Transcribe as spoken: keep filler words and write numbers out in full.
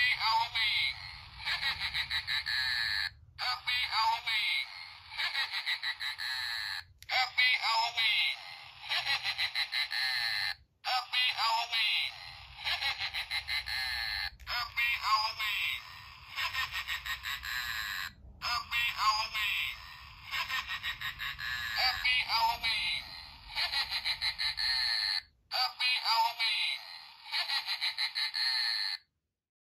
Halloween! Happy Halloween! Happy Halloween! Happy Halloween! Happy Halloween! Happy Halloween! Happy Halloween!